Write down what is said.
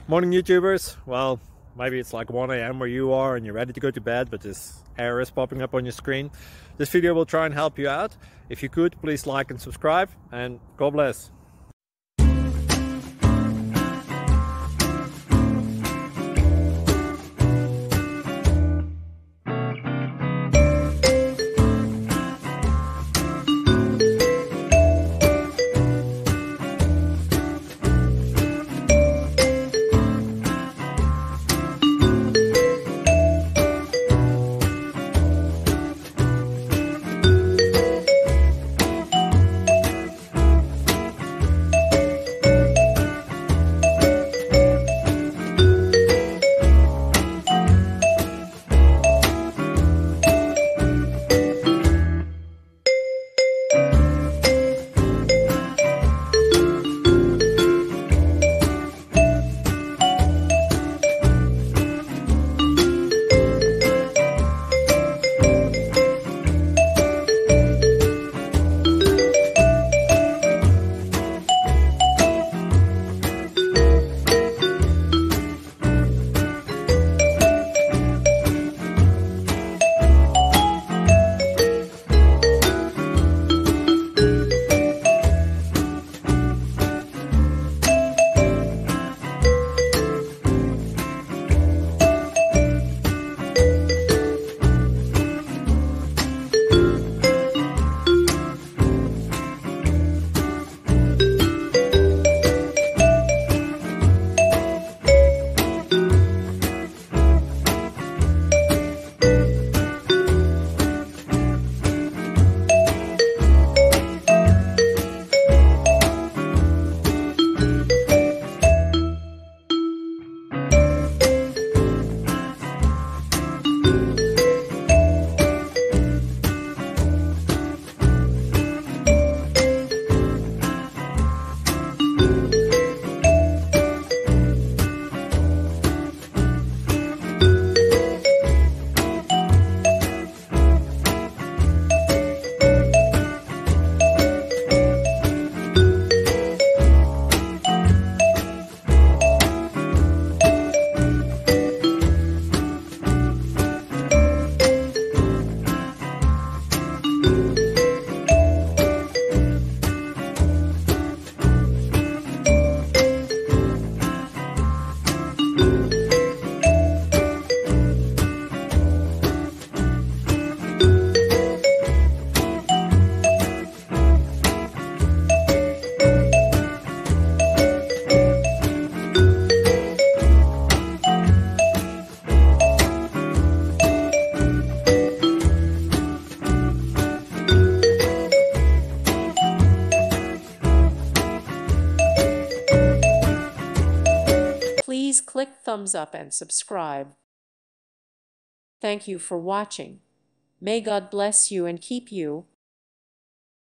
Morning YouTubers. Well, maybe it's like 1 a.m. where you are and you're ready to go to bed, but this error is popping up on your screen. This video will try and help you out. If you could, please like and subscribe, and God bless. Please click thumbs up and subscribe. Thank you for watching. May God bless you and keep you.